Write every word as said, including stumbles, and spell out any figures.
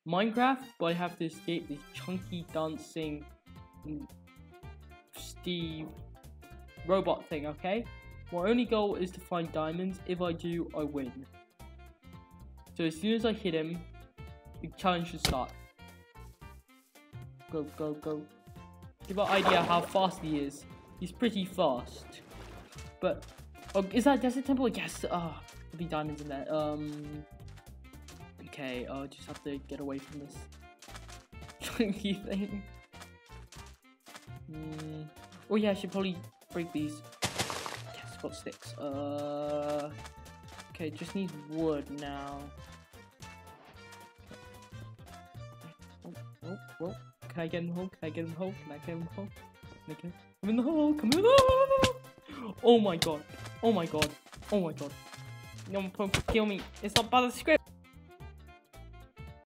Minecraft, but I have to escape this chunky dancing Steve robot thing, okay? My only goal is to find diamonds. If I do, I win. So as soon as I hit him, the challenge should start. Go, go, go. Give an idea how fast he is. He's pretty fast. But, oh, is that Desert Temple? Yes! Ah, oh, there'll be diamonds in there. Um, okay, I'll just have to get away from this chunky thing. Mm. Oh yeah, I should probably break these. Yes, got sticks. Uh, okay, just need wood now. Oh, oh, oh. Can I get in the hole? Can I get in the hole? Can I get in the hole? Can I get Come in the hole! Come in the hole! Oh my god! Oh my god! Oh my god! No, kill me! It's not part of the script!